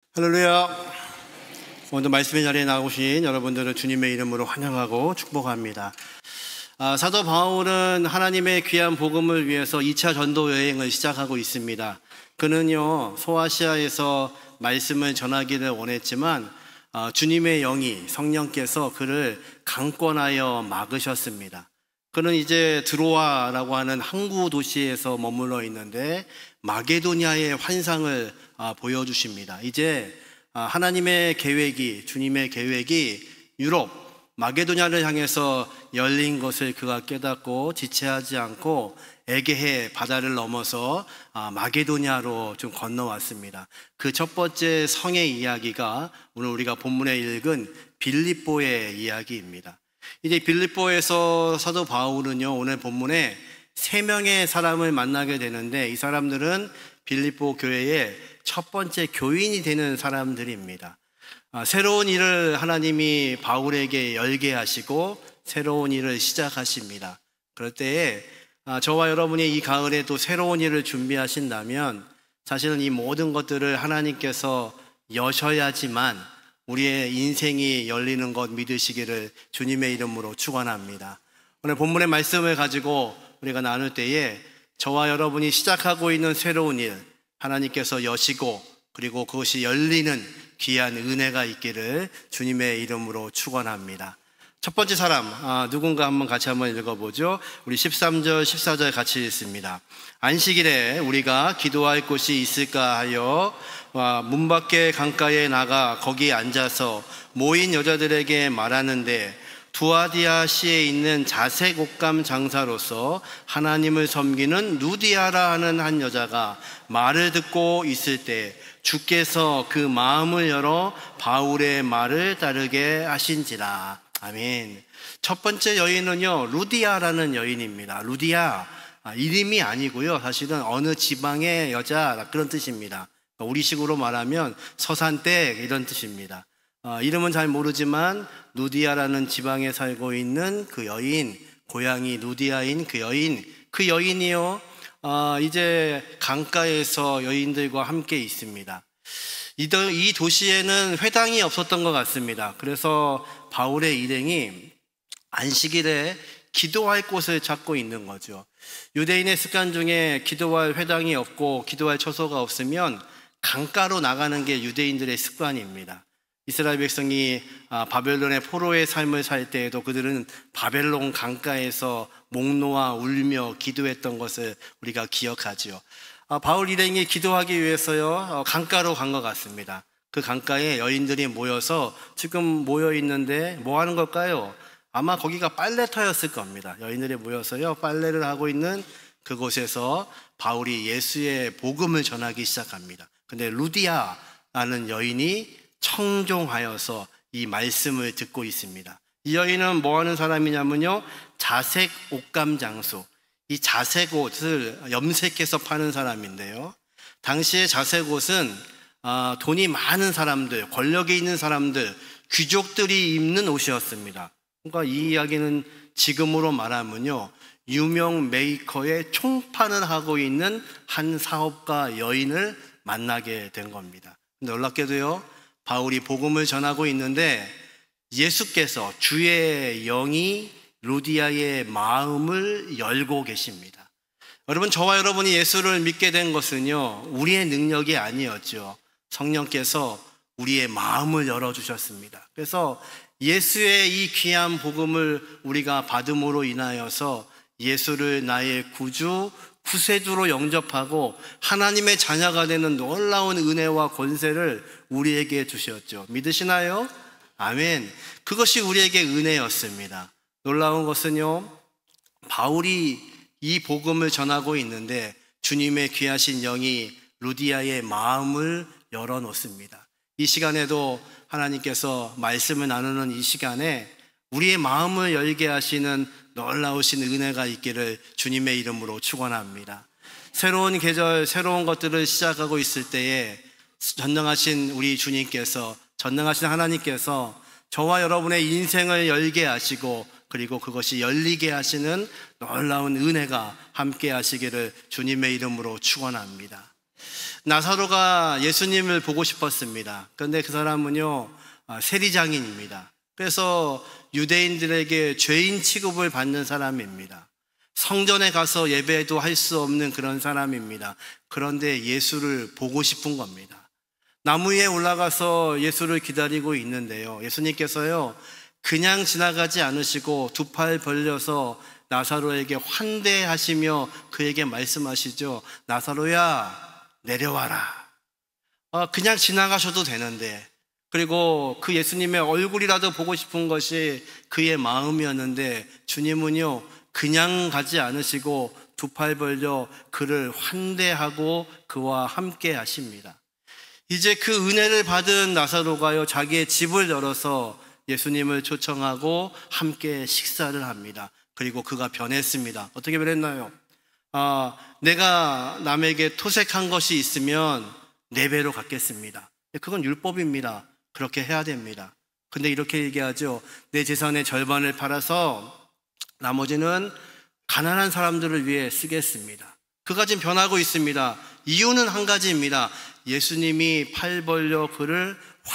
할렐루야. 오늘도 말씀의 자리에 나오신 여러분들을 주님의 이름으로 환영하고 축복합니다. 사도 바울은 하나님의 귀한 복음을 위해서 2차 전도 여행을 시작하고 있습니다. 그는요, 소아시아에서 말씀을 전하기를 원했지만 주님의 영이, 성령께서 그를 강권하여 막으셨습니다. 그는 이제 드로아라고 하는 항구 도시에서 머물러 있는데 마게도냐의 환상을 보여주십니다. 이제 하나님의 계획이, 주님의 계획이 유럽, 마게도냐를 향해서 열린 것을 그가 깨닫고 지체하지 않고 에게해 바다를 넘어서 마게도냐로 좀 건너왔습니다. 그 첫 번째 성의 이야기가 오늘 우리가 본문에 읽은 빌립보의 이야기입니다. 이제 빌립보에서 사도 바울은요, 오늘 본문에 3명의 사람을 만나게 되는데 이 사람들은 빌립보 교회의 첫 번째 교인이 되는 사람들입니다. 새로운 일을 하나님이 바울에게 열게 하시고 새로운 일을 시작하십니다. 그럴 때에 저와 여러분이 이 가을에 또 새로운 일을 준비하신다면 사실은 이 모든 것들을 하나님께서 여셔야지만 우리의 인생이 열리는 것 믿으시기를 주님의 이름으로 축원합니다. 오늘 본문의 말씀을 가지고 우리가 나눌 때에 저와 여러분이 시작하고 있는 새로운 일 하나님께서 여시고 그리고 그것이 열리는 귀한 은혜가 있기를 주님의 이름으로 축원합니다. 첫 번째 사람 누군가 같이 한번 읽어보죠. 우리 13절 14절 같이 읽습니다. 안식일에 우리가 기도할 곳이 있을까 하여 문 밖에 강가에 나가 거기 앉아서 모인 여자들에게 말하는데 두아디아시에 있는 자색 옷감 장사로서 하나님을 섬기는 루디아라 하는 한 여자가 말을 듣고 있을 때 주께서 그 마음을 열어 바울의 말을 따르게 하신지라. 아멘. 첫 번째 여인은요, 루디아라는 여인입니다. 루디아 이름이 아니고요, 사실은 어느 지방의 여자 그런 뜻입니다. 우리식으로 말하면 서산댁 이런 뜻입니다. 이름은 잘 모르지만 루디아라는 지방에 살고 있는 그 여인, 고향이 루디아인 그 여인이요, 이제 강가에서 여인들과 함께 있습니다. 이 도시에는 회당이 없었던 것 같습니다. 그래서 바울의 일행이 안식일에 기도할 곳을 찾고 있는 거죠. 유대인의 습관 중에 기도할 회당이 없고 기도할 처소가 없으면 강가로 나가는 게 유대인들의 습관입니다. 이스라엘 백성이 바벨론의 포로의 삶을 살 때에도 그들은 바벨론 강가에서 목 놓아 울며 기도했던 것을 우리가 기억하죠. 바울 일행이 기도하기 위해서요, 강가로 간 것 같습니다. 그 강가에 여인들이 모여서 지금 모여 있는데 뭐 하는 걸까요? 아마 거기가 빨래터였을 겁니다. 여인들이 모여서요, 빨래를 하고 있는 그곳에서 바울이 예수의 복음을 전하기 시작합니다. 근데 루디아라는 여인이 청종하여서 이 말씀을 듣고 있습니다. 이 여인은 뭐 하는 사람이냐면요, 자색 옷감 장소, 이 자색 옷을 염색해서 파는 사람인데요, 당시에 자색 옷은 돈이 많은 사람들, 권력이 있는 사람들, 귀족들이 입는 옷이었습니다. 그러니까 이 이야기는 지금으로 말하면요, 유명 메이커의 총판을 하고 있는 한 사업가 여인을 만나게 된 겁니다. 놀랍게도요, 바울이 복음을 전하고 있는데 예수께서, 주의 영이 루디아의 마음을 열고 계십니다. 여러분, 저와 여러분이 예수를 믿게 된 것은요, 우리의 능력이 아니었죠. 성령께서 우리의 마음을 열어주셨습니다. 그래서 예수의 이 귀한 복음을 우리가 받음으로 인하여서 예수를 나의 구주, 구세주로 영접하고 하나님의 자녀가 되는 놀라운 은혜와 권세를 우리에게 주셨죠. 믿으시나요? 아멘. 그것이 우리에게 은혜였습니다. 놀라운 것은요, 바울이 이 복음을 전하고 있는데 주님의 귀하신 영이 루디아의 마음을 열어놓습니다. 이 시간에도 하나님께서 말씀을 나누는 이 시간에 우리의 마음을 열게 하시는 놀라우신 은혜가 있기를 주님의 이름으로 축원합니다. 새로운 계절, 새로운 것들을 시작하고 있을 때에 전능하신 우리 주님께서, 전능하신 하나님께서 저와 여러분의 인생을 열게 하시고 그리고 그것이 열리게 하시는 놀라운 은혜가 함께 하시기를 주님의 이름으로 축원합니다. 나사로가 예수님을 보고 싶었습니다. 그런데 그 사람은요, 세리장인입니다. 그래서 유대인들에게 죄인 취급을 받는 사람입니다. 성전에 가서 예배도 할 수 없는 그런 사람입니다. 그런데 예수를 보고 싶은 겁니다. 나무 위에 올라가서 예수를 기다리고 있는데요, 예수님께서요 그냥 지나가지 않으시고 두 팔 벌려서 나사로에게 환대하시며 그에게 말씀하시죠. 나사로야, 내려와라. 그냥 지나가셔도 되는데, 그리고 그 예수님의 얼굴이라도 보고 싶은 것이 그의 마음이었는데, 주님은요 그냥 가지 않으시고 두 팔 벌려 그를 환대하고 그와 함께 하십니다. 이제 그 은혜를 받은 나사로가요 자기의 집을 열어서 예수님을 초청하고 함께 식사를 합니다. 그리고 그가 변했습니다. 어떻게 변했나요? 내가 남에게 토색한 것이 있으면 4배로 갚겠습니다. 그건 율법입니다. 그렇게 해야 됩니다. 근데 이렇게 얘기하죠. 내 재산의 절반을 팔아서 나머지는 가난한 사람들을 위해 쓰겠습니다. 그가 지금 변하고 있습니다. 이유는 한 가지입니다. 예수님이 팔 벌려 그를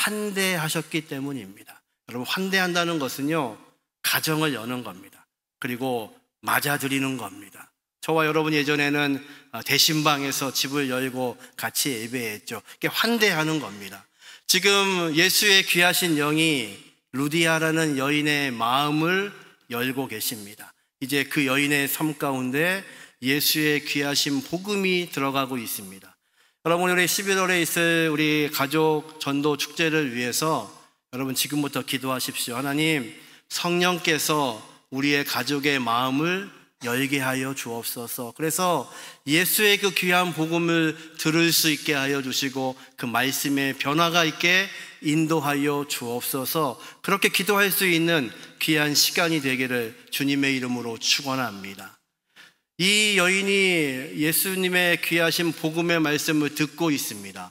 환대하셨기 때문입니다. 여러분, 환대한다는 것은요 가정을 여는 겁니다. 그리고 맞아들이는 겁니다. 저와 여러분 예전에는 대신방에서 집을 열고 같이 예배했죠. 이게 환대하는 겁니다. 지금 예수의 귀하신 영이 루디아라는 여인의 마음을 열고 계십니다. 이제 그 여인의 삶 가운데 예수의 귀하신 복음이 들어가고 있습니다. 여러분, 우리 11월에 있을 우리 가족 전도 축제를 위해서 여러분 지금부터 기도하십시오. 하나님, 성령께서 우리의 가족의 마음을 열게 하여 주옵소서. 그래서 예수의 그 귀한 복음을 들을 수 있게 하여 주시고 그 말씀에 변화가 있게 인도하여 주옵소서. 그렇게 기도할 수 있는 귀한 시간이 되기를 주님의 이름으로 축원합니다. 이 여인이 예수님의 귀하신 복음의 말씀을 듣고 있습니다.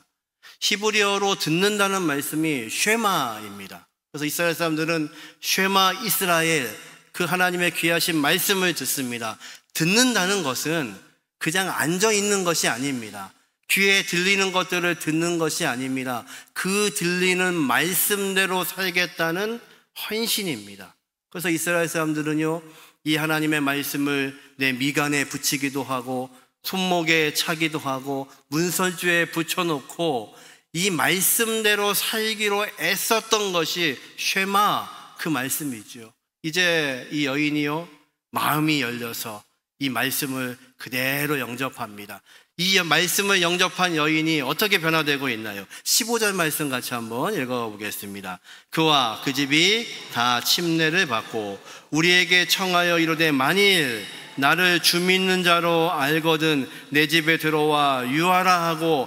히브리어로 듣는다는 말씀이 쉐마입니다. 그래서 이스라엘 사람들은 쉐마 이스라엘, 그 하나님의 귀하신 말씀을 듣습니다. 듣는다는 것은 그냥 앉아 있는 것이 아닙니다. 귀에 들리는 것들을 듣는 것이 아닙니다. 그 들리는 말씀대로 살겠다는 헌신입니다. 그래서 이스라엘 사람들은요, 이 하나님의 말씀을 내 미간에 붙이기도 하고 손목에 차기도 하고 문설주에 붙여놓고 이 말씀대로 살기로 애썼던 것이 쉐마, 그 말씀이죠. 이제 이 여인이요 마음이 열려서 이 말씀을 그대로 영접합니다. 이 말씀을 영접한 여인이 어떻게 변화되고 있나요? 15절 말씀 같이 한번 읽어보겠습니다. 그와 그 집이 다 침례를 받고 우리에게 청하여 이르되 만일 나를 주 믿는 자로 알거든 내 집에 들어와 유하라 하고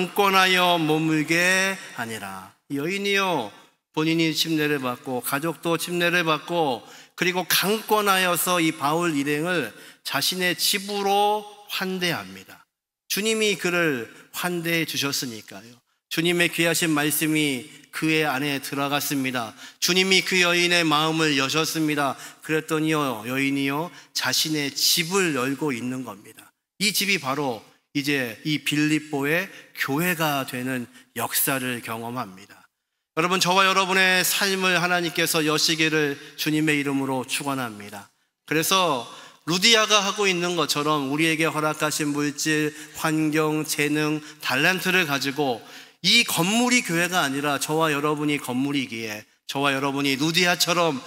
강권하여 머물게 하니라. 여인이요 본인이 침례를 받고 가족도 침례를 받고 그리고 강권하여서 이 바울 일행을 자신의 집으로 환대합니다. 주님이 그를 환대해 주셨으니까요. 주님의 귀하신 말씀이 그의 안에 들어갔습니다. 주님이 그 여인의 마음을 여셨습니다. 그랬더니요 여인이요 자신의 집을 열고 있는 겁니다. 이 집이 바로 이제 이 빌립보의 교회가 되는 역사를 경험합니다. 여러분, 저와 여러분의 삶을 하나님께서 여시기를 주님의 이름으로 축원합니다. 그래서 루디아가 하고 있는 것처럼 우리에게 허락하신 물질, 환경, 재능, 달란트를 가지고 이 건물이 교회가 아니라 저와 여러분이 건물이기에 저와 여러분이 루디아처럼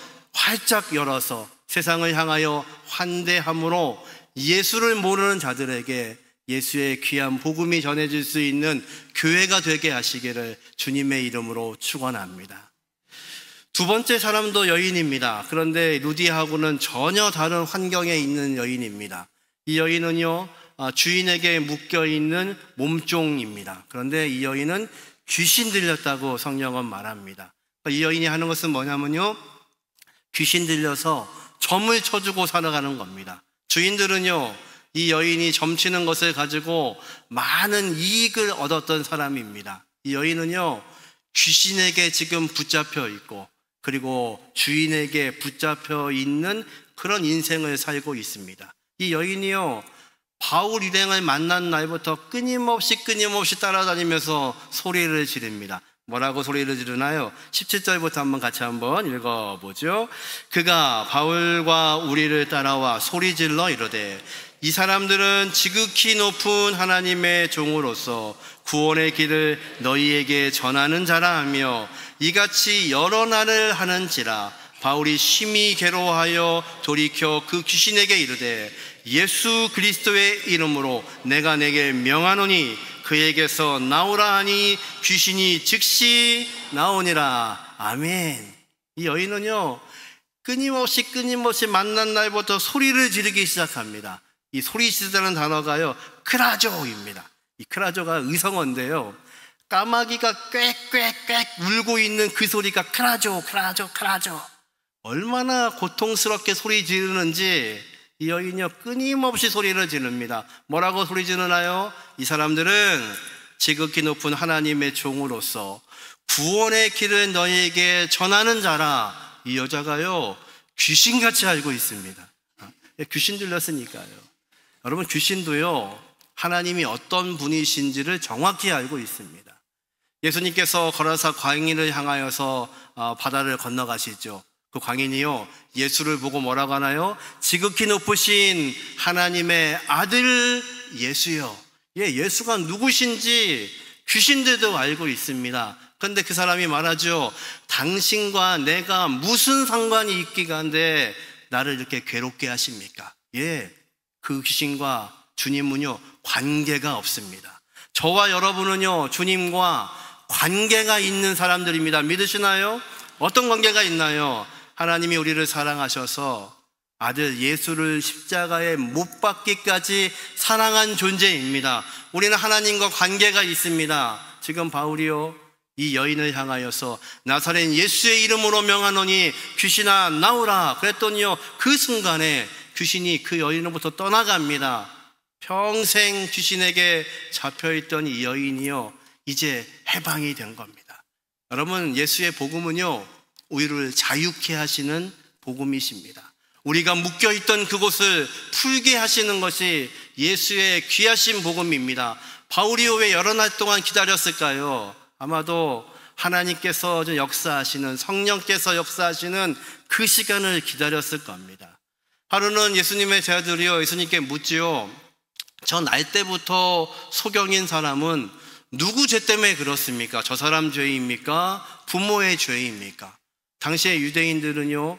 활짝 열어서 세상을 향하여 환대함으로 예수를 모르는 자들에게 예수의 귀한 복음이 전해질 수 있는 교회가 되게 하시기를 주님의 이름으로 축원합니다. 두 번째 사람도 여인입니다. 그런데 루디아하고는 전혀 다른 환경에 있는 여인입니다. 이 여인은요 주인에게 묶여있는 몸종입니다. 그런데 이 여인은 귀신 들렸다고 성경은 말합니다. 이 여인이 하는 것은 뭐냐면요 귀신 들려서 점을 쳐주고 살아가는 겁니다. 주인들은요 이 여인이 점치는 것을 가지고 많은 이익을 얻었던 사람입니다. 이 여인은요 귀신에게 지금 붙잡혀 있고 그리고 주인에게 붙잡혀 있는 그런 인생을 살고 있습니다. 이 여인이요 바울 일행을 만난 날부터 끊임없이 따라다니면서 소리를 지릅니다. 뭐라고 소리를 지르나요? 17절부터 한번 읽어보죠. 그가 바울과 우리를 따라와 소리질러 이르되 이 사람들은 지극히 높은 하나님의 종으로서 구원의 길을 너희에게 전하는 자라 하며 이같이 여러 날을 하는지라. 바울이 심히 괴로워하여 돌이켜 그 귀신에게 이르되 예수 그리스도의 이름으로 내가 내게 명하노니 그에게서 나오라 하니 귀신이 즉시 나오니라. 아멘. 이 여인은요 끊임없이 만난 날부터 소리를 지르기 시작합니다. 이 소리 지르다는 단어가요 크라조입니다. 이 크라조가 의성어인데요, 까마귀가 꽥꽥꽥 울고 있는 그 소리가 크라조. 얼마나 고통스럽게 소리 지르는지 이 여인이요 끊임없이 소리를 지릅니다. 뭐라고 소리 지르나요? 이 사람들은 지극히 높은 하나님의 종으로서 구원의 길을 너희에게 전하는 자라. 이 여자가요 귀신같이 알고 있습니다. 귀신 들렸으니까요. 여러분, 귀신도요 하나님이 어떤 분이신지를 정확히 알고 있습니다. 예수님께서 거라사 광인을 향하여서 바다를 건너가시죠. 그 광인이요 예수를 보고 뭐라고 하나요? 지극히 높으신 하나님의 아들 예수요. 예수가 누구신지 귀신들도 알고 있습니다. 그런데 그 사람이 말하죠. 당신과 내가 무슨 상관이 있기가 한데 나를 이렇게 괴롭게 하십니까? 그 귀신과 주님은요 관계가 없습니다. 저와 여러분은요 주님과 관계가 있는 사람들입니다. 믿으시나요? 어떤 관계가 있나요? 하나님이 우리를 사랑하셔서 아들 예수를 십자가에 못 박기까지 사랑한 존재입니다. 우리는 하나님과 관계가 있습니다. 지금 바울이요 이 여인을 향하여서 나사렛 예수의 이름으로 명하노니 귀신아 나오라 그랬더니요 그 순간에 귀신이 그 여인으로부터 떠나갑니다. 평생 귀신에게 잡혀있던 이 여인이요 이제 해방이 된 겁니다. 여러분, 예수의 복음은요 우리를 자유케 하시는 복음이십니다. 우리가 묶여있던 그곳을 풀게 하시는 것이 예수의 귀하신 복음입니다. 바울이요 왜 여러 날 동안 기다렸을까요? 아마도 하나님께서 역사하시는, 성령께서 역사하시는 그 시간을 기다렸을 겁니다. 하루는 예수님의 제자들이요 예수님께 묻지요. 저 날 때부터 소경인 사람은 누구 죄 때문에 그렇습니까? 저 사람 죄입니까? 부모의 죄입니까? 당시의 유대인들은요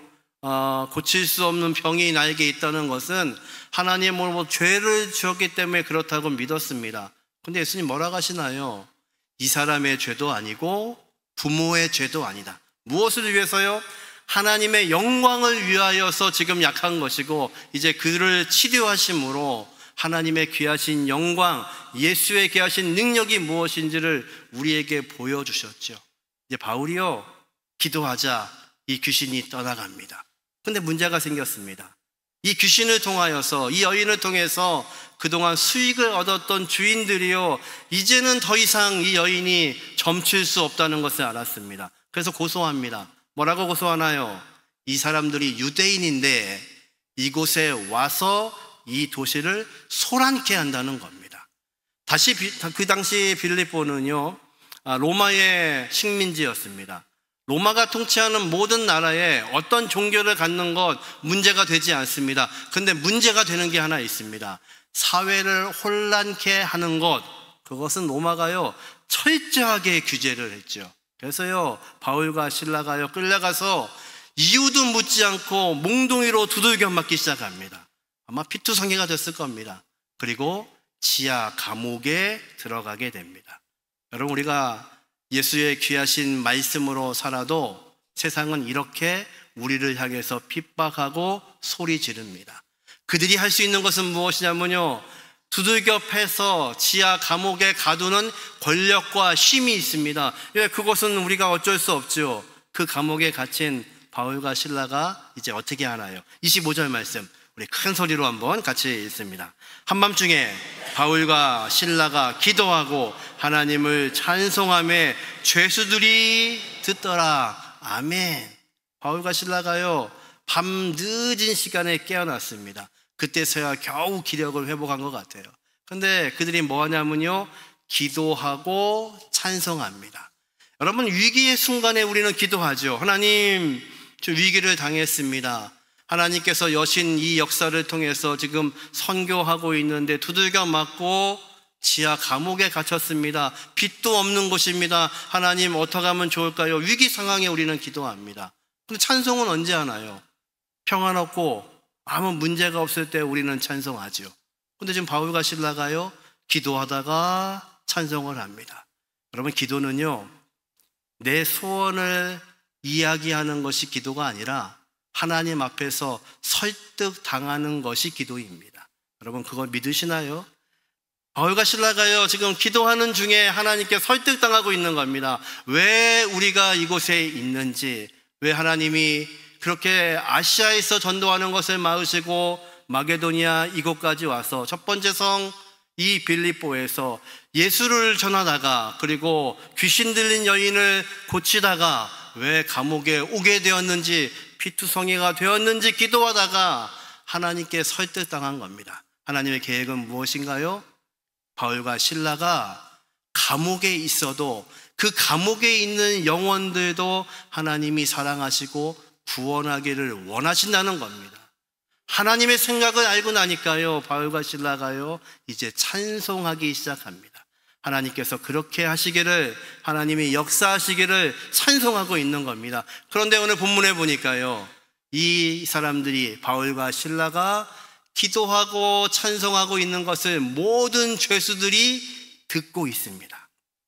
고칠 수 없는 병이 나에게 있다는 것은 하나님으로부터 죄를 지었기 때문에 그렇다고 믿었습니다. 근데 예수님 뭐라고 하시나요? 이 사람의 죄도 아니고 부모의 죄도 아니다. 무엇을 위해서요? 하나님의 영광을 위하여서 지금 약한 것이고 이제 그를 치료하심으로 하나님의 귀하신 영광, 예수의 귀하신 능력이 무엇인지를 우리에게 보여주셨죠. 이제 바울이요 기도하자 이 귀신이 떠나갑니다. 근데 문제가 생겼습니다. 이 귀신을 통하여서, 이 여인을 통해서 그동안 수익을 얻었던 주인들이요 이제는 더 이상 이 여인이 점칠 수 없다는 것을 알았습니다. 그래서 고소합니다. 뭐라고 고소하나요? 이 사람들이 유대인인데 이곳에 와서 이 도시를 소란케 한다는 겁니다. 다시 그 당시 빌립보는요 로마의 식민지였습니다. 로마가 통치하는 모든 나라에 어떤 종교를 갖는 것 문제가 되지 않습니다. 그런데 문제가 되는 게 하나 있습니다. 사회를 혼란케 하는 것, 그것은 로마가요 철저하게 규제를 했죠. 그래서요 바울과 실라가요 끌려가서 이유도 묻지 않고 몽둥이로 두들겨 맞기 시작합니다. 아마 피투성이가 됐을 겁니다. 그리고 지하 감옥에 들어가게 됩니다. 여러분, 우리가 예수의 귀하신 말씀으로 살아도 세상은 이렇게 우리를 향해서 핍박하고 소리 지릅니다. 그들이 할 수 있는 것은 무엇이냐면요 두들겨 패서 지하 감옥에 가두는 권력과 힘이 있습니다. 그것은 우리가 어쩔 수 없죠. 그 감옥에 갇힌 바울과 실라가 이제 어떻게 하나요? 25절 말씀 우리 큰 소리로 한번 같이 읽습니다. 한밤중에 바울과 실라가 기도하고 하나님을 찬송하며 죄수들이 듣더라. 아멘. 바울과 실라가요 밤 늦은 시간에 깨어났습니다. 그때서야 겨우 기력을 회복한 것 같아요. 근데 그들이 뭐 하냐면요, 기도하고 찬송합니다. 여러분, 위기의 순간에 우리는 기도하죠. 하나님, 저 위기를 당했습니다. 하나님께서 여신 이 역사를 통해서 지금 선교하고 있는데 두들겨 맞고 지하 감옥에 갇혔습니다. 빛도 없는 곳입니다. 하나님, 어떻게 하면 좋을까요? 위기 상황에 우리는 기도합니다. 근데 찬송은 언제 하나요? 평안없고 아무 문제가 없을 때 우리는 찬송하죠. 근데 지금 바울과 실라가요, 기도하다가 찬송을 합니다. 여러분, 기도는요, 내 소원을 이야기하는 것이 기도가 아니라 하나님 앞에서 설득당하는 것이 기도입니다. 여러분, 그걸 믿으시나요? 바울과 실라가요, 지금 기도하는 중에 하나님께 설득당하고 있는 겁니다. 왜 우리가 이곳에 있는지, 왜 하나님이 그렇게 아시아에서 전도하는 것을 막으시고 마게도니아 이곳까지 와서 첫 번째 성 이 빌립보에서 예수를 전하다가, 그리고 귀신 들린 여인을 고치다가 왜 감옥에 오게 되었는지, 피투성이가 되었는지 기도하다가 하나님께 설득당한 겁니다. 하나님의 계획은 무엇인가요? 바울과 실라가 감옥에 있어도 그 감옥에 있는 영혼들도 하나님이 사랑하시고 구원하기를 원하신다는 겁니다. 하나님의 생각을 알고 나니까요, 바울과 실라가요, 이제 찬송하기 시작합니다. 하나님께서 그렇게 하시기를, 하나님이 역사하시기를 찬송하고 있는 겁니다. 그런데 오늘 본문에 보니까요, 이 사람들이, 바울과 실라가 기도하고 찬송하고 있는 것을 모든 죄수들이 듣고 있습니다.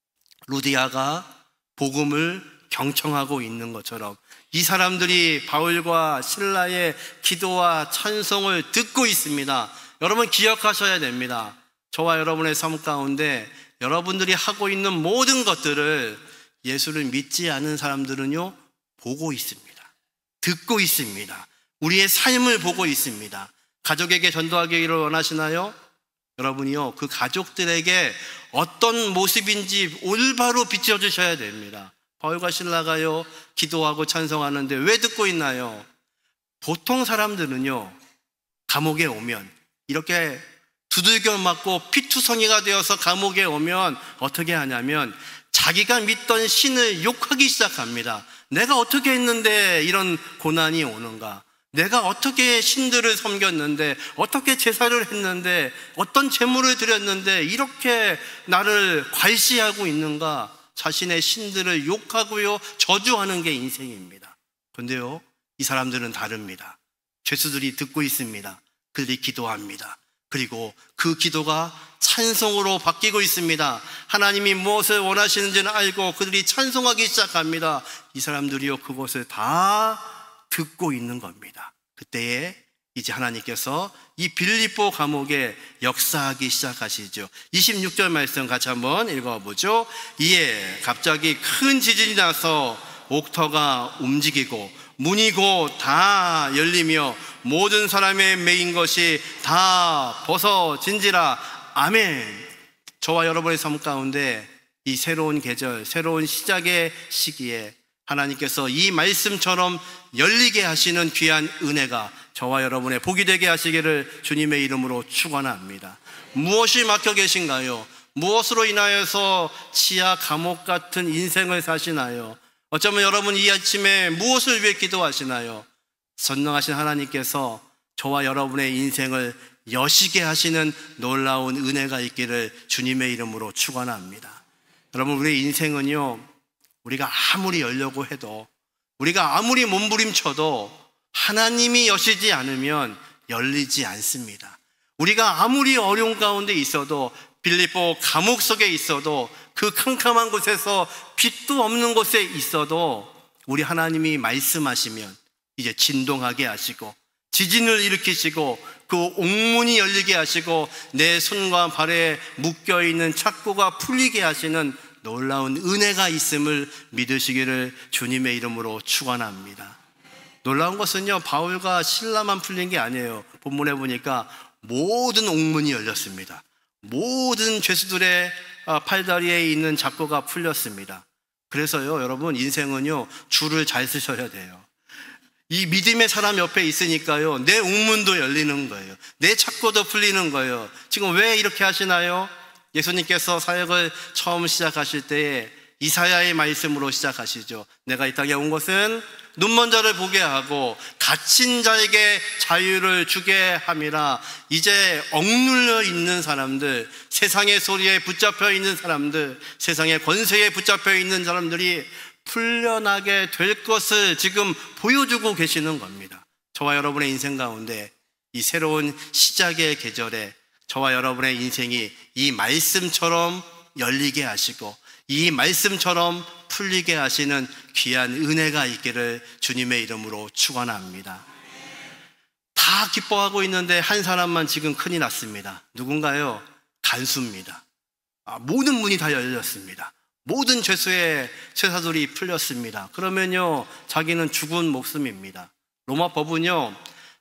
루디아가 복음을 경청하고 있는 것처럼 이 사람들이 바울과 실라의 기도와 찬송을 듣고 있습니다. 여러분, 기억하셔야 됩니다. 저와 여러분의 삶 가운데 여러분들이 하고 있는 모든 것들을 예수를 믿지 않은 사람들은요, 보고 있습니다. 듣고 있습니다. 우리의 삶을 보고 있습니다. 가족에게 전도하기를 원하시나요? 여러분이요, 그 가족들에게 어떤 모습인지 올바로 비춰주셔야 됩니다. 바울과 실라가요, 기도하고 찬송하는데 왜 듣고 있나요? 보통 사람들은요, 감옥에 오면, 이렇게 두들겨 맞고 피투성이가 되어서 감옥에 오면 어떻게 하냐면 자기가 믿던 신을 욕하기 시작합니다. 내가 어떻게 했는데 이런 고난이 오는가? 내가 어떻게 신들을 섬겼는데, 어떻게 제사를 했는데, 어떤 제물을 드렸는데 이렇게 나를 괄시하고 있는가? 자신의 신들을 욕하고요, 저주하는 게 인생입니다. 그런데요, 이 사람들은 다릅니다. 죄수들이 듣고 있습니다. 그들이 기도합니다. 그리고 그 기도가 찬송으로 바뀌고 있습니다. 하나님이 무엇을 원하시는지는 알고 그들이 찬송하기 시작합니다. 이 사람들이요, 그것을 다 듣고 있는 겁니다. 그때에 이제 하나님께서 이 빌립보 감옥에 역사하기 시작하시죠. 26절 말씀 같이 한번 읽어보죠. 이에 갑자기 큰 지진이 나서 옥터가 움직이고 문이 곧 다 열리며 모든 사람의 매인 것이 다 벗어진지라. 아멘. 저와 여러분의 삶 가운데 이 새로운 계절, 새로운 시작의 시기에 하나님께서 이 말씀처럼 열리게 하시는 귀한 은혜가 저와 여러분의 복이 되게 하시기를 주님의 이름으로 축원합니다. 무엇이 막혀 계신가요? 무엇으로 인하여서 지하 감옥 같은 인생을 사시나요? 어쩌면 여러분 이 아침에 무엇을 위해 기도하시나요? 전능하신 하나님께서 저와 여러분의 인생을 여시게 하시는 놀라운 은혜가 있기를 주님의 이름으로 축원합니다. 여러분, 우리의 인생은요, 우리가 아무리 열려고 해도, 우리가 아무리 몸부림쳐도 하나님이 여시지 않으면 열리지 않습니다. 우리가 아무리 어려운 가운데 있어도, 빌립보 감옥 속에 있어도, 그 캄캄한 곳에서 빛도 없는 곳에 있어도 우리 하나님이 말씀하시면 이제 진동하게 하시고 지진을 일으키시고 그 옥문이 열리게 하시고 내 손과 발에 묶여있는 착고가 풀리게 하시는 놀라운 은혜가 있음을 믿으시기를 주님의 이름으로 축원합니다. 놀라운 것은요, 바울과 실라만 풀린 게 아니에요. 본문에 보니까 모든 옥문이 열렸습니다. 모든 죄수들의 팔다리에 있는 잡고가 풀렸습니다. 그래서요, 여러분, 인생은요, 줄을 잘 쓰셔야 돼요. 이 믿음의 사람 옆에 있으니까요, 내 옥문도 열리는 거예요. 내 착고도 풀리는 거예요. 지금 왜 이렇게 하시나요? 예수님께서 사역을 처음 시작하실 때에 이사야의 말씀으로 시작하시죠. 내가 이 땅에 온 것은 눈먼 자를 보게 하고 갇힌 자에게 자유를 주게 함이라. 이제 억눌려 있는 사람들, 세상의 소리에 붙잡혀 있는 사람들, 세상의 권세에 붙잡혀 있는 사람들이 풀려나게 될 것을 지금 보여주고 계시는 겁니다. 저와 여러분의 인생 가운데 이 새로운 시작의 계절에 저와 여러분의 인생이 이 말씀처럼 열리게 하시고 이 말씀처럼 풀리게 하시는 귀한 은혜가 있기를 주님의 이름으로 축원합니다. 다 기뻐하고 있는데 한 사람만 지금 큰일 났습니다. 누군가요? 간수입니다. 모든 문이 다 열렸습니다. 모든 죄수의 쇠사슬이 풀렸습니다. 그러면요, 자기는 죽은 목숨입니다. 로마 법은요,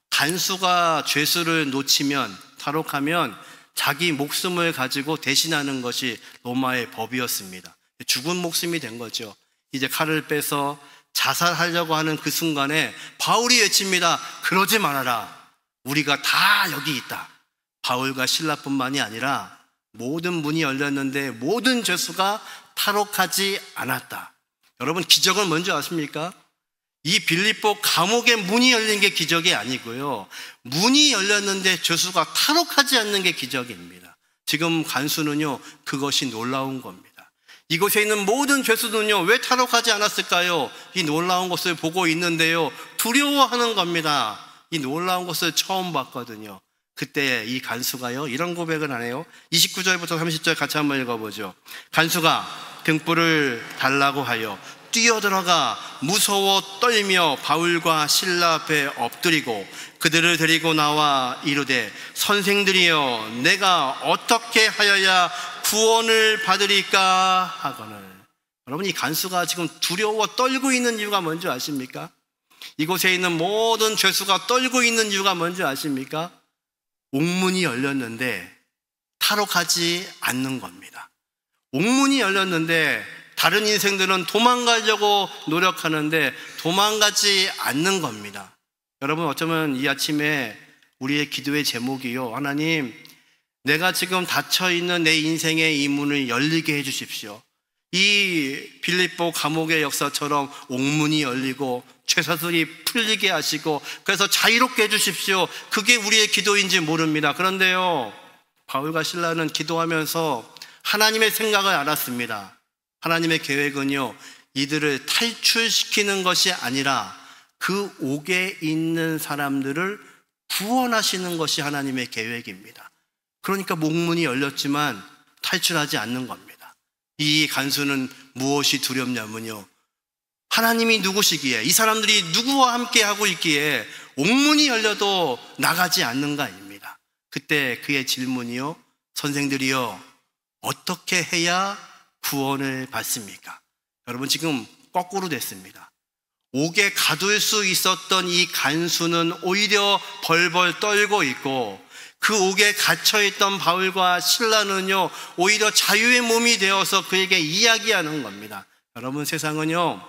간수가 죄수를 놓치면, 탈옥하면 자기 목숨을 가지고 대신하는 것이 로마의 법이었습니다. 죽은 목숨이 된 거죠. 이제 칼을 빼서 자살하려고 하는 그 순간에 바울이 외칩니다. 그러지 말아라. 우리가 다 여기 있다. 바울과 실라뿐만이 아니라 모든 문이 열렸는데 모든 죄수가 탈옥하지 않았다. 여러분, 기적은 뭔지 아십니까? 이 빌립보 감옥의 문이 열린 게 기적이 아니고요, 문이 열렸는데 죄수가 탈옥하지 않는 게 기적입니다. 지금 간수는요, 그것이 놀라운 겁니다. 이곳에 있는 모든 죄수는요, 왜 탈옥하지 않았을까요? 이 놀라운 것을 보고 있는데요, 두려워하는 겁니다. 이 놀라운 것을 처음 봤거든요. 그때 이 간수가요, 이런 고백을 하네요. 29절부터 30절 같이 한번 읽어보죠. 간수가 등불을 달라고 하여 뛰어들어가 무서워 떨며 바울과 실라 앞에 엎드리고 그들을 데리고 나와 이르되 선생들이여 내가 어떻게 하여야 구원을 받으리까 하거늘. 여러분, 이 간수가 지금 두려워 떨고 있는 이유가 뭔지 아십니까? 이곳에 있는 모든 죄수가 떨고 있는 이유가 뭔지 아십니까? 옥문이 열렸는데 탈옥하지 않는 겁니다. 옥문이 열렸는데 다른 인생들은 도망가려고 노력하는데 도망가지 않는 겁니다. 여러분, 어쩌면 이 아침에 우리의 기도의 제목이요, 하나님, 내가 지금 닫혀있는 내 인생의 이 문을 열리게 해주십시오. 이 빌립보 감옥의 역사처럼 옥문이 열리고 쇠사슬이 풀리게 하시고 그래서 자유롭게 해주십시오. 그게 우리의 기도인지 모릅니다. 그런데요, 바울과 실라는 기도하면서 하나님의 생각을 알았습니다. 하나님의 계획은요, 이들을 탈출시키는 것이 아니라 그 옥에 있는 사람들을 구원하시는 것이 하나님의 계획입니다. 그러니까 옥문이 열렸지만 탈출하지 않는 겁니다. 이 간수는 무엇이 두렵냐면요, 하나님이 누구시기에, 이 사람들이 누구와 함께 하고 있기에 옥문이 열려도 나가지 않는가입니다. 그때 그의 질문이요, 선생들이요, 어떻게 해야 구원을 받습니까? 여러분, 지금 거꾸로 됐습니다. 옥에 가둘 수 있었던 이 간수는 오히려 벌벌 떨고 있고 그 옥에 갇혀있던 바울과 실라는요, 오히려 자유의 몸이 되어서 그에게 이야기하는 겁니다. 여러분, 세상은요,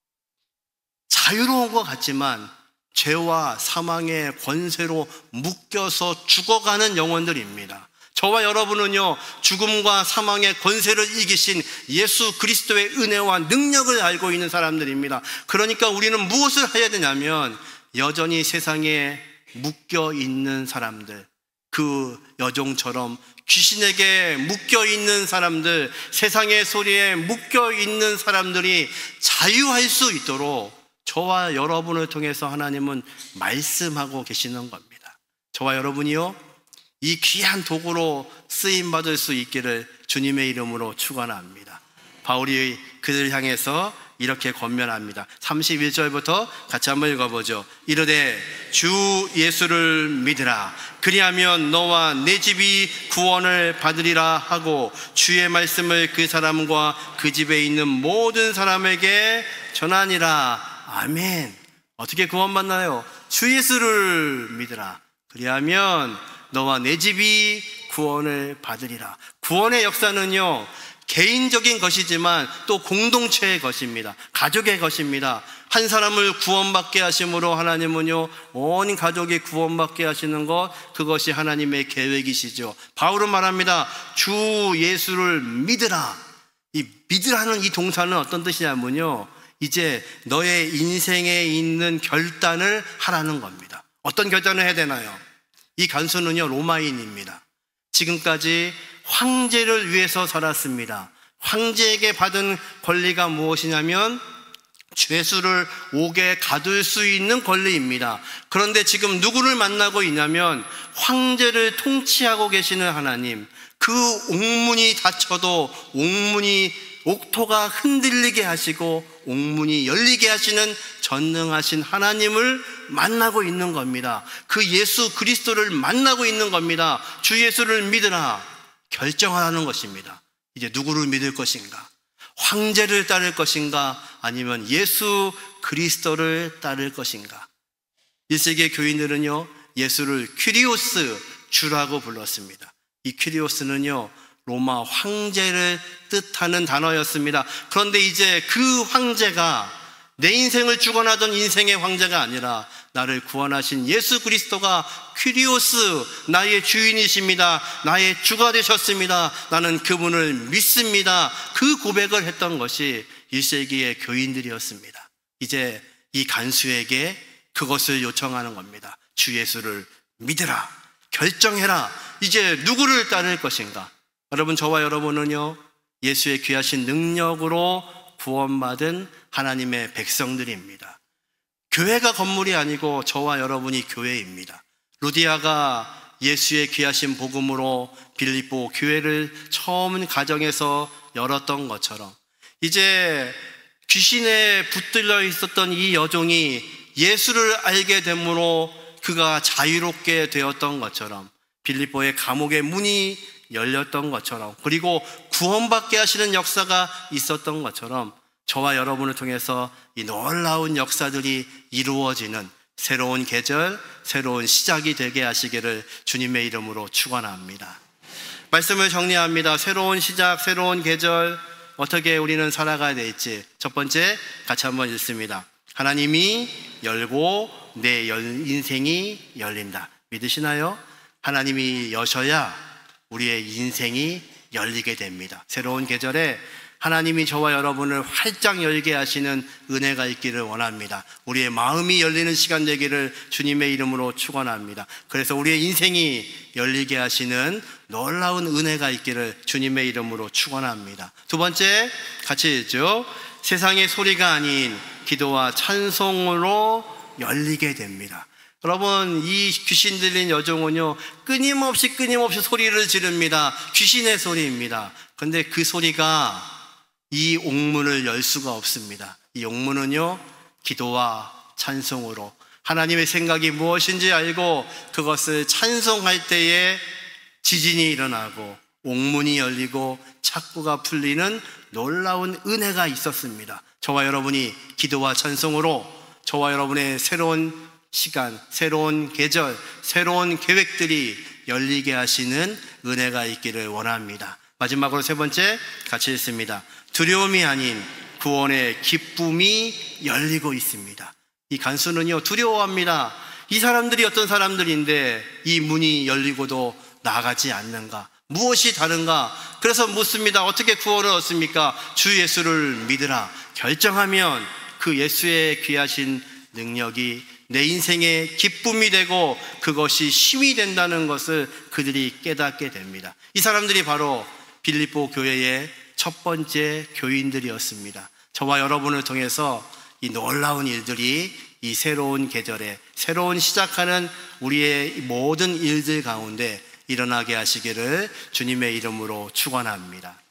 자유로운 것 같지만 죄와 사망의 권세로 묶여서 죽어가는 영혼들입니다. 저와 여러분은요, 죽음과 사망의 권세를 이기신 예수 그리스도의 은혜와 능력을 알고 있는 사람들입니다. 그러니까 우리는 무엇을 해야 되냐면 여전히 세상에 묶여 있는 사람들, 그 여종처럼 귀신에게 묶여 있는 사람들, 세상의 소리에 묶여 있는 사람들이 자유할 수 있도록 저와 여러분을 통해서 하나님은 말씀하고 계시는 겁니다. 저와 여러분이요, 이 귀한 도구로 쓰임받을 수 있기를 주님의 이름으로 축원합니다. 바울이 그들을 향해서 이렇게 권면합니다. 31절부터 같이 한번 읽어보죠. 이르되 주 예수를 믿으라. 그리하면 너와 내 집이 구원을 받으리라 하고 주의 말씀을 그 사람과 그 집에 있는 모든 사람에게 전하니라. 아멘. 어떻게 구원받나요? 주 예수를 믿으라. 그리하면 너와 내 집이 구원을 받으리라. 구원의 역사는요, 개인적인 것이지만 또 공동체의 것입니다. 가족의 것입니다. 한 사람을 구원받게 하심으로 하나님은요, 온 가족이 구원받게 하시는 것, 그것이 하나님의 계획이시죠. 바울은 말합니다. 주 예수를 믿으라. 이 믿으라는 이 동사는 어떤 뜻이냐면요, 이제 너의 인생에 있는 결단을 하라는 겁니다. 어떤 결단을 해야 되나요? 이 간수는요, 로마인입니다. 지금까지 황제를 위해서 살았습니다. 황제에게 받은 권리가 무엇이냐면 죄수를 옥에 가둘 수 있는 권리입니다. 그런데 지금 누구를 만나고 있냐면 황제를 통치하고 계시는 하나님, 그 옥문이 닫혀도 옥토가 흔들리게 하시고 옥문이 열리게 하시는 전능하신 하나님을 만나고 있는 겁니다. 그 예수 그리스도를 만나고 있는 겁니다. 주 예수를 믿으라. 결정하라는 것입니다. 이제 누구를 믿을 것인가? 황제를 따를 것인가? 아니면 예수 그리스도를 따를 것인가? 1세기의 교인들은요, 예수를 퀴리오스, 주라고 불렀습니다. 이 퀴리오스는요, 로마 황제를 뜻하는 단어였습니다. 그런데 이제 그 황제가 내 인생을 주관하던 인생의 황제가 아니라 나를 구원하신 예수 그리스도가 퀴리오스, 나의 주인이십니다. 나의 주가 되셨습니다. 나는 그분을 믿습니다. 그 고백을 했던 것이 1세기의 교인들이었습니다. 이제 이 간수에게 그것을 요청하는 겁니다. 주 예수를 믿으라. 결정해라. 이제 누구를 따를 것인가? 여러분, 저와 여러분은요, 예수의 귀하신 능력으로 구원받은 하나님의 백성들입니다. 교회가 건물이 아니고 저와 여러분이 교회입니다. 루디아가 예수의 귀하신 복음으로 빌립보 교회를 처음 가정에서 열었던 것처럼, 이제 귀신에 붙들려 있었던 이 여종이 예수를 알게 되므로 그가 자유롭게 되었던 것처럼, 빌립보의 감옥의 문이 열렸던 것처럼, 그리고 구원받게 하시는 역사가 있었던 것처럼 저와 여러분을 통해서 이 놀라운 역사들이 이루어지는 새로운 계절, 새로운 시작이 되게 하시기를 주님의 이름으로 축원합니다. 말씀을 정리합니다. 새로운 시작, 새로운 계절, 어떻게 우리는 살아가야 될지 첫 번째 같이 한번 읽습니다. 하나님이 열고 내 인생이 열린다. 믿으시나요? 하나님이 여셔야 우리의 인생이 열리게 됩니다. 새로운 계절에 하나님이 저와 여러분을 활짝 열게 하시는 은혜가 있기를 원합니다. 우리의 마음이 열리는 시간 되기를 주님의 이름으로 축원합니다. 그래서 우리의 인생이 열리게 하시는 놀라운 은혜가 있기를 주님의 이름으로 축원합니다. 두 번째 같이 읽죠. 세상의 소리가 아닌 기도와 찬송으로 열리게 됩니다. 여러분, 이 귀신 들린 여종은요, 끊임없이 소리를 지릅니다. 귀신의 소리입니다. 그런데 그 소리가 이 옥문을 열 수가 없습니다. 이 옥문은요, 기도와 찬송으로 하나님의 생각이 무엇인지 알고 그것을 찬송할 때에 지진이 일어나고 옥문이 열리고 착고가 풀리는 놀라운 은혜가 있었습니다. 저와 여러분이 기도와 찬송으로 저와 여러분의 새로운 시간, 새로운 계절, 새로운 계획들이 열리게 하시는 은혜가 있기를 원합니다. 마지막으로 세 번째 같이 읽습니다. 두려움이 아닌 구원의 기쁨이 열리고 있습니다. 이 간수는요, 두려워합니다. 이 사람들이 어떤 사람들인데 이 문이 열리고도 나가지 않는가? 무엇이 다른가? 그래서 묻습니다. 어떻게 구원을 얻습니까? 주 예수를 믿으라. 결정하면 그 예수의 귀하신 능력이 내 인생의 기쁨이 되고 그것이 힘이 된다는 것을 그들이 깨닫게 됩니다. 이 사람들이 바로 빌립보 교회의 첫 번째 교인들이었습니다. 저와 여러분을 통해서 이 놀라운 일들이 이 새로운 계절에 새로운 시작하는 우리의 모든 일들 가운데 일어나게 하시기를 주님의 이름으로 축원합니다.